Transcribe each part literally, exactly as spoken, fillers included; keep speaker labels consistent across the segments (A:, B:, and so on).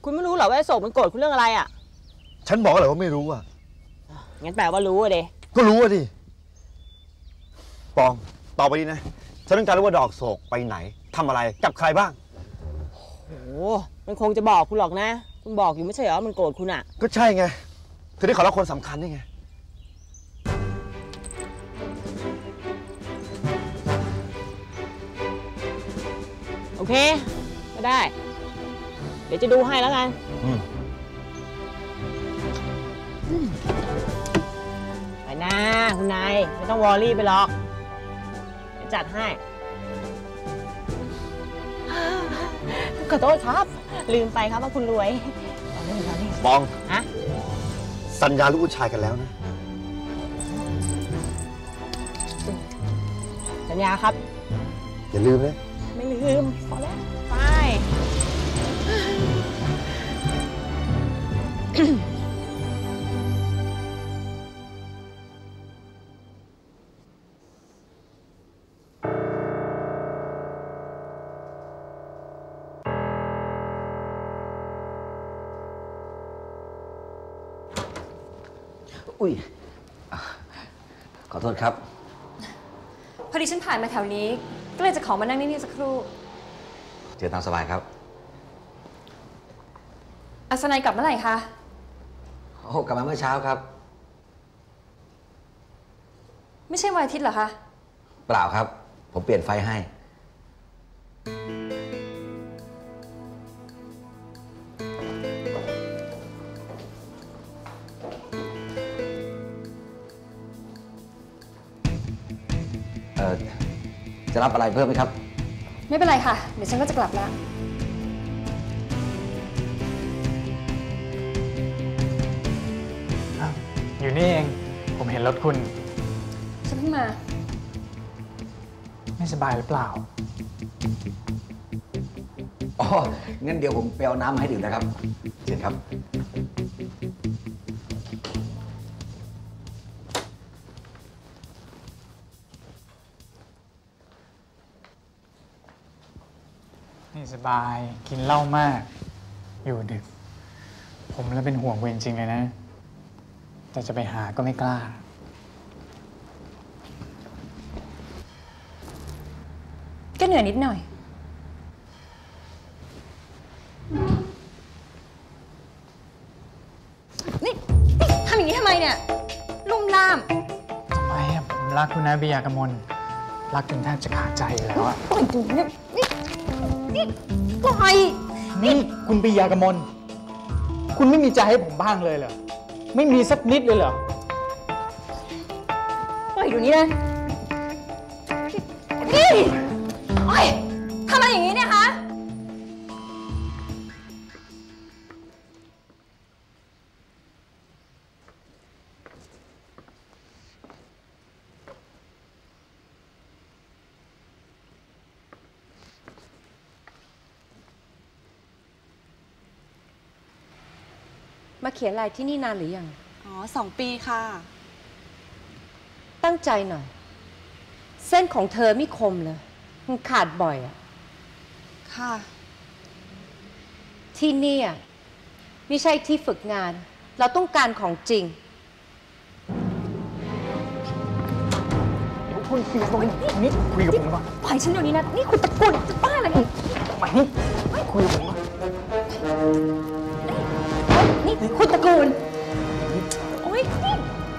A: คุณไม่รู้เหรอว่าไอ้โศกมันโกรธคุณเรื่องอะไรอ่ะ
B: ฉันบอกเลยว่าไม่รู้อ่ะ
A: งั้นแปลว่ารู้อ่ะเด
B: ก็รู้อ่ะดิปองต่อไปนี้นะฉันต้องการรู้ว่าดอกโศกไปไหนทำอะไรกับใครบ้าง
A: โอ้มันคงจะบอกคุณหรอกนะคุณบอกอยู่ไม่ใช่เหรอมันโกรธคุณอ่ะ
B: ก็ใช่ไงเธอได้ขอรับคนสำคัญนี่ไง
A: โอเคก็ได้เดี๋ยวจะดูให้แล้วกันไปนะคุณนายไม่ต้องวอรี่ไปหรอกเดี๋ยวจัดให้ขอโทษครับลืมไปครับว่าคุณรวย
B: ปอง
A: ฮะ
B: สัญญาลูกผู้ชายกันแล้วนะ
A: สัญญาครับ
B: อย่าลืมนะ
A: ไม่ลืมพอแล้วไป
C: อุ้ยขอโทษครับ
D: พอดีฉันผ่านมาแถวนี้ก็เลยจะขอมานั่งนี่สักครู่
C: เชิญตามสบายครับ
D: อัศนัยกลับเมื่อไหร่คะ
C: โอ้กลับมาเมื่อเช้าครับ
D: ไม่ใช่วันอาทิตย์เหรอคะ
C: เปล่าครับผมเปลี่ยนไฟให้เอ่อจะรับอะไรเพิ่มไหมครับ
D: ไม่เป็นไรค่ะเดี๋ยวฉันก็จะกลับแล้ว
E: อยู่นี่เองผมเห็นรถคุณ
D: ฉันเพิ่งมา
E: ไม่สบายหรือเปล่า
C: อ๋องั้นเดี๋ยวผมไปเอาน้ำมาให้ดื่มนะครับเชิญครับ
E: ไม่สบายกินเหล้ามากอยู่ดึกผมเลยเป็นห่วงเวรจริงเลยนะแต่จะไปหาก็ไม่กล้า
D: ก็เหนื่อยนิดหน่อยนี่ทำอย่างนี้ทำไมเนี่ยลุ่มล่าม
E: ทำไมอะผมรักคุณนะบิยากมลรักจนแทบจะขาดใจแล้วอะ
D: ปล่อยดูเนี่ยนี่นี่ปล่อย
E: นี่คุณบิยากมลคุณไม่มีใจให้ผมบ้างเลยเหรอไม่มีสักนิดเลยเหรอ
D: ปล่อยดูนี่นะนี่โอ๊ยทำอะไรอย่างนี้เนี่ยคะมาเขียนลายที่นี่นานหรือยัง
F: อ๋อสองปีค่ะ
D: ตั้งใจหน่อยเส้นของเธอไม่คมเลยมันขาดบ่อยอะ
F: ค่ะ
D: ที่นี่ไม่ใช่ที่ฝึกงานเราต้องการของจริง
E: คุณคุยกับผมนี่คุยกับผมก่อน
D: ปล่อยฉันเดี๋ยวนี้นะนี่คุณตะกุนจะบ้าอะไรเนี่ย
E: มานี่ไม่คุยกับผมก่อน
D: นี่คุณตะกูลโอ๊ยนี่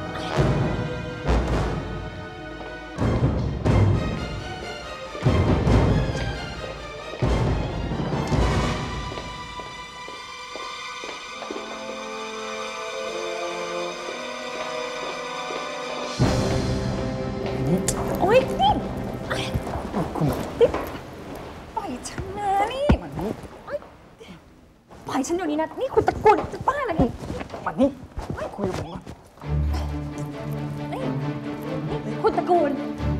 D: โอ๊ยนี่
E: คุณ
D: ปล่อยฉันนะนี่ปล่อยฉันเดี๋ยวนี้นะนี่คุณตะกุนจะบ้าอะไรเนี่ย
E: มานี่ไม่คุยกับผมก่อน
D: นี่นี่คุณตะกูล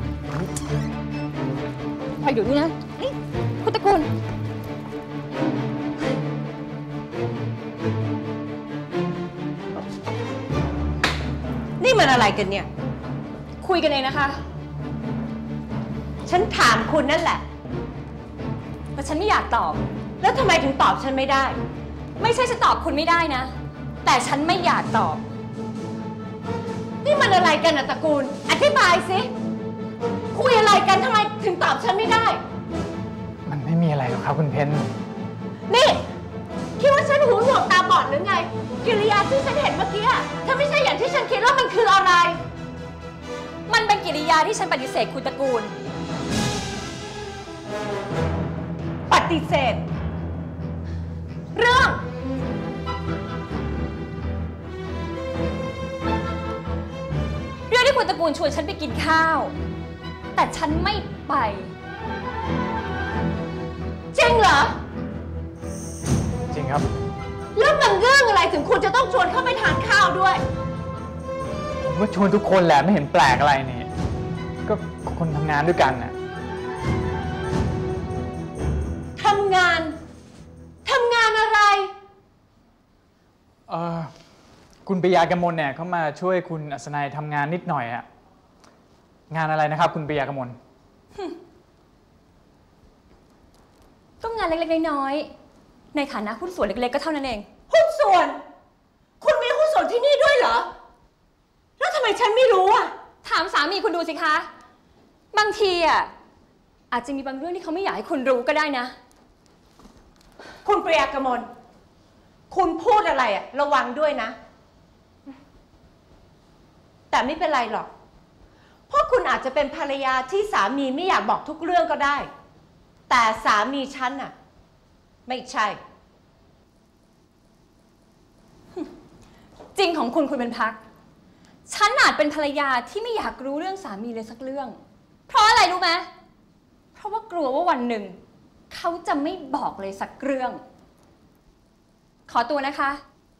D: ปล่อยเดี๋ยวนี้นะนี่คุณตะกูลนี่มันอะไรกันเนี่ยคุยกันเองนะคะฉันถามคุณนั่นแหละแต่ฉันไม่อยากตอบแล้วทำไมถึงตอบฉันไม่ได้
G: ไม่ใช่ฉันตอบคุณไม่ได้นะ แต่ฉันไม่อยากตอบ
D: นี่มันอะไรกันอะตระกูล อธิบายสิคุยอะไรกันทำไมถึงตอบฉันไม่ได้
E: มันไม่มีอะไรหรอกครับคุณเพน
D: นี่คิดว่าฉันหูหนวกตาบอดหรือไงกิริยาที่ฉันเห็นเมื่อกี้ถ้าไม่ใช่อย่างที่ฉันคิดว่ามันคืออะไร
G: มันเป็นกิริยาที่ฉันปฏิเสธคุณตระกูล
D: ปฏิเสธ เรื่อง
G: เรื่องที่คุณตระกูลชวนฉันไปกินข้าว แต่ฉันไม่ไป
D: จริงเหรอ
E: จริงครับ
D: แล้วมันเรื่องอะไรถึงคุณจะต้องชวนเข้าไปทานข้าวด้วย
E: ผมก็ชวนทุกคนแหละไม่เห็นแปลกอะไรนี่ ก็คนทำงานด้วยกันน่ะ
D: ทำงาน ทำงานอะไร
E: เออคุณปิยากมลเนี่ยเขามาช่วยคุณอัศนัยทำงานนิดหน่อยอะงานอะไรนะครับคุณปิยากมล
G: ก็งานเล็กๆน้อยๆในฐานะหุ้นส่วนเล็กๆก็เท่านั้นเอง
D: หุ้นส่วน คุณมีหุ้นส่วนที่นี่ด้วยเหรอ แล้วทำไมฉันไม่รู้อ่ะ
G: ถามสามีคุณดูสิคะ บางทีอ่ะอาจจะมีบางเรื่องที่เขาไม่อยากให้คุณรู้ก็ได้นะ
D: คุณปรียากมล คุณพูดอะไรอ่ะ ระวังด้วยนะ แต่ไม่เป็นไรหรอก เพราะคุณอาจจะเป็นภรรยาที่สามีไม่อยากบอกทุกเรื่องก็ได้ แต่สามีฉันน่ะ ไม่ใช่
G: จริงของคุณคุณเป็นพัก ฉันอาจเป็นภรรยาที่ไม่อยากรู้เรื่องสามีเลยสักเรื่อง เพราะอะไรรู้ไหมเพราะว่ากลัวว่าวันหนึ่งเขาจะไม่บอกเลยสักเรื่อง ขอตัวนะคะ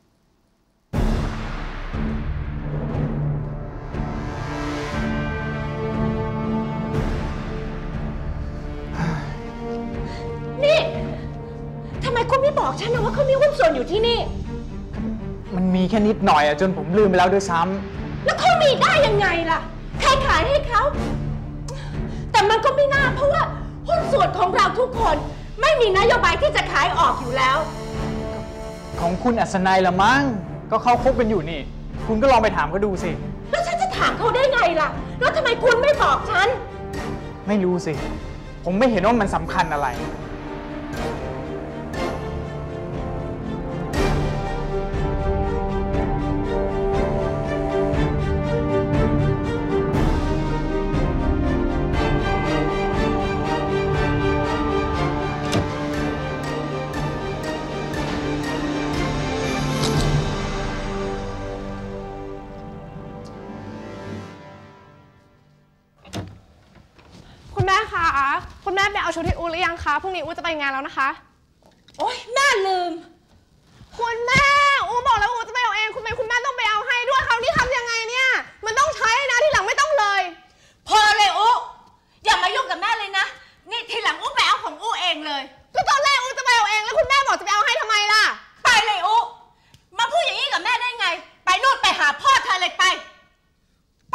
D: นี่ทำไมคุณไม่บอกฉันนะว่าเขามีหุ้นส่วนอยู่ที่นี่
E: มันมีแค่นิดหน่อยอะจนผมลืมไปแล้วด้วยซ้ำ
D: แล้วเขามีได้ยังไงล่ะ ใครขายให้เขา แต่มันก็ไม่น่าเพราะว่าหุ้นส่วนของเราทุกคนไม่มีนโยบายที่จะขายออกอยู่แล้ว
E: ของคุณอัศนัยละมั้งก็เขาคบกันอยู่นี่ คุณก็ลองไปถามเขาดูสิ
D: แล้วฉันจะถามเขาได้ไงล่ะ แล้วทำไมคุณไม่บอกฉัน
E: ไม่รู้สิ ผมไม่เห็นว่ามันสำคัญอะไร
H: คุณแม่คะ คุณแม่ไปเอาชุดให้อูหรือยังคะ พรุ่งนี้อูจะไปงานแล้วนะคะ
D: โอ๊ยน่าลืม
H: คุณแม่ อูบอกแล้วอูจะไปเอาเอง คุณแม่คุณแม่ต้องไปเอาให้ด้วยคราวนี้ทำยังไงเนี่ย มันต้องใช้นะที่หลังไม่ต้องเลย
D: พอเลยอุ๊อย่ามายุ่งกับแม่เลยนะ นี่ทีหลังอุ๊ไปเอาของอุ๊เองเลย
H: ก็ตอนแรกอูจะไปเอาเองแล้วคุณแม่บอกจะไปเอาให้ทำไมล่ะ
D: ไปเลยอุ๊มาพูดอย่างนี้กับแม่ได้ไง ไปนู่นไปหาพ่อเธอเลยไป ไป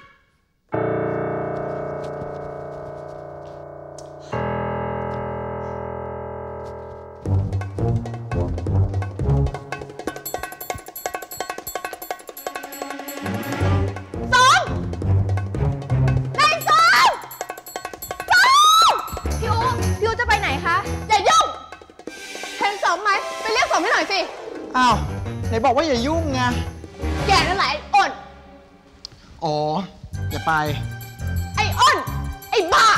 H: พี่อูพี่อูจะไปไหนคะ อย่ายุ่งเห็นสมไหมไปเรียกสมให้หน่อยสิ
I: อ้าวไหนบอกว่าอย่ายุ่งไง
H: แกนั่นแหละไอ้อ้น
I: อ๋อ อย่าไป
H: ไอ้อ้น ไอ้บ้า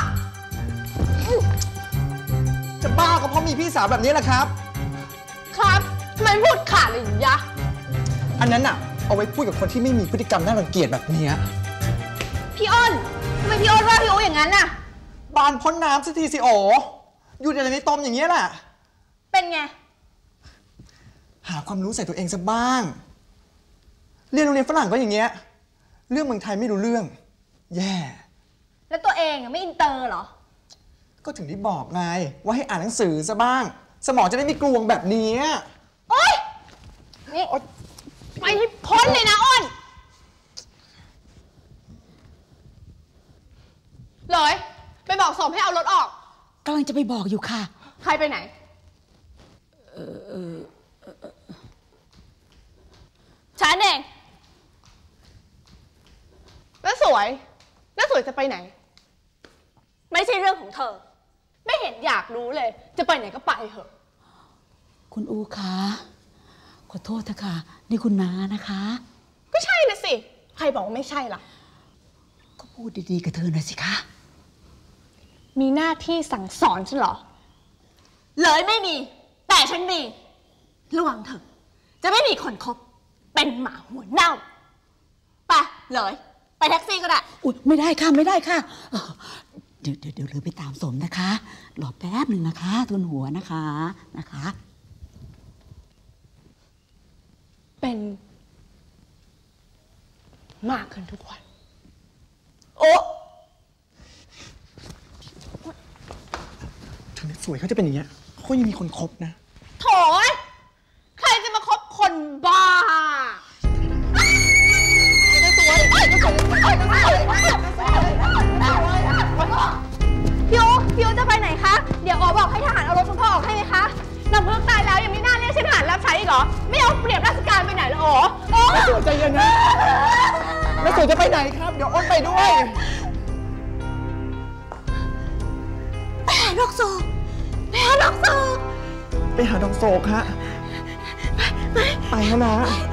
I: จะบ้าก็เพราะมีพี่สาวแบบนี้แหละครับ
H: ครับทำไมพูดขาดเลยยะ
I: อันนั้นน่ะ เอาไว้พูดกับคนที่ไม่มีพฤติกรรมน่ารังเกียจแบบเนี้ย
H: พี่อ้นทำไมพี่อ้นว่าพี่อูอย่างนั้นน่ะ
I: บานพ้นน้ำสักทีสิโออยู่แต่ในตมอย่างเงี้ยแหละ
H: เป็นไง
I: หาความรู้ใส่ตัวเองสักบ้าง เรียนโรงเรียนฝรั่งก็อย่างเงี้ย เรื่องเมืองไทยไม่รู้เรื่อง แย่
H: แล้วตัวเองอะไม่อินเตอร์เหรอ
I: ก็ถึงได้บอกไง ว่าให้อ่านหนังสือซะบ้าง สมองจะได้ไม่กลวงแบบนี้
H: โอ๊ย นี่ไปให้พ้นเลยนะอ้น เลย ไปบอกสมให้เอารถออก
J: กำลังจะไปบอกอยู่ค่ะ
H: ใครไปไหน
J: เออเออเออ
H: สวยน้าสวยจะไปไหน
D: ไม่ใช่เรื่องของเธอ
H: ไม่เห็นอยากรู้เลย จะไปไหนก็ไปเถอะ
J: คุณอูคะขอโทษเถอะค่ะนี่คุณน้านะคะ
H: ก็ใช่นะสิ ใครบอกว่าไม่ใช่ล่ะ
J: ก็พูดดีๆกับเธอหน่อยสิคะ
H: มีหน้าที่สั่งสอนฉันเหรอ
D: เลยไม่มี แต่ฉันมี ระวังเถอะ จะไม่มีคนคบ เป็นหมาหัวเน่า ไปเลย ไปแท็กซี่ก็ได้
J: อุ๊ยไม่ได้ค่ะไม่ได้ค่ะเอ่อเดี๋ยวเดี๋ยวเดี๋ยวเลยไปตามสมนะคะรอแป๊บหนึ่งนะคะทุนหัวนะคะนะคะ
H: เป็นมากขึ้นทุกวัน
I: โอ้ถึงสวยเขาจะเป็นอย่างเงี้ยเขายังมีคนคบนะ
H: โถยใครจะมาคบคนบ้าพี่โอพี่โอจะไปไหนคะ เดี๋ยวอ๋อบอกให้ทหารเอารถคุณพ่อออกให้ไหมคะน้ำพึ่งตายแล้วยังไม่น่าเรียกฉันทหารรับใช้อีกเหรอ ไม่เอาเปรียบราชการไปไหนแล้วอ๋อโอ้
I: น้าสวยใจเย็นนะน้าสวยจะไปไหนครับ เดี๋ยวอ้นไปด้วย
J: ไปหาดอกโศกไปหาดอกโศก
I: ไปหาดอกโศกฮะ ไปไปแล้วนะ